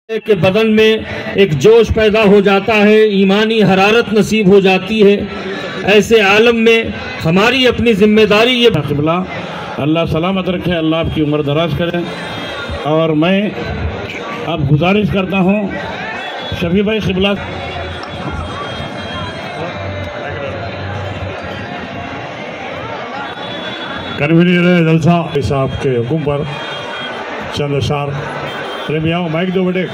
के बदन में एक जोश पैदा हो जाता है, ईमानी हरारत नसीब हो जाती है। ऐसे आलम में हमारी अपनी जिम्मेदारी ये क़िबला अल्लाह सलामत रखे, अल्लाह आपकी उम्र दराज करे। और मैं अब गुजारिश करता हूँ शफी भाई क़िबला कन्वीनर जलसा साहब के हुक्म पर चंद अशार प्रेमिया माइक दो बेटे।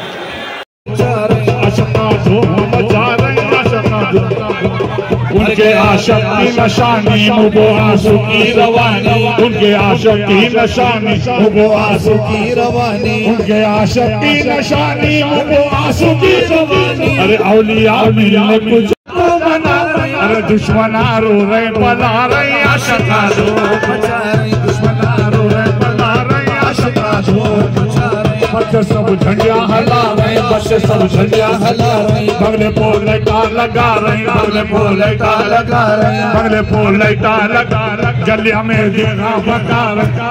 उनके आशिक की नशानी वो आंसू की रवानी, उनके आशिक की नशानी वो आंसू की रवानी, उनके आशिक की नशानी वो आंसू की रवानी। अरे औलिया मिलने कुछ मना, अरे दुश्मना रो रहे बना रहे आशिका दो बचा रहे, दुश्मना रो रहे बना रहे आशिका दो बचा रहे। बच्चे सब झंडिया हला रहे, बच्चे सब झंडिया हला रहे, बगले पोल लाइटा लगा रहे, बगले पोल लाइटा लगा रहे, बगले पोल लाइटा लगा रहे, गलिया में देखा बका रहे।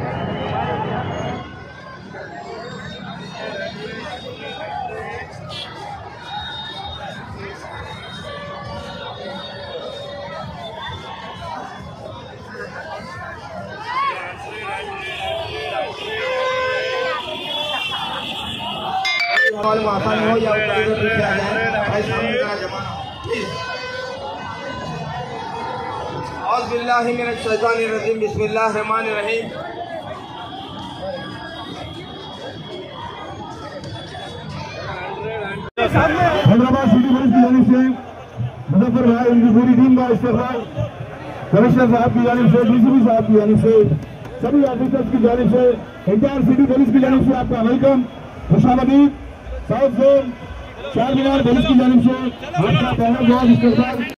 आसानी हो या औज़ुबिल्लाहिमिनश्शैतानिर्रजीम, बिस्मिल्लाहिर्रहमानिर्रहीम। हैदराबाद सिटी पुलिस की जानिब से मुजफ्फर भाई उनकी पूरी टीम का इस्तेमाल, कमिश्नर साहब की जानिब से, डीसीपी साहब की जानिब से, सभी ऑफिसर्स की जानिब से, इंचार्ज सिटी पुलिस की जानिब से आपका वेलकम, खुशामदीद। साउथ जोन चार मीनार पुलिस की जानिब से आपका पहला जवाब इस्तेमाल।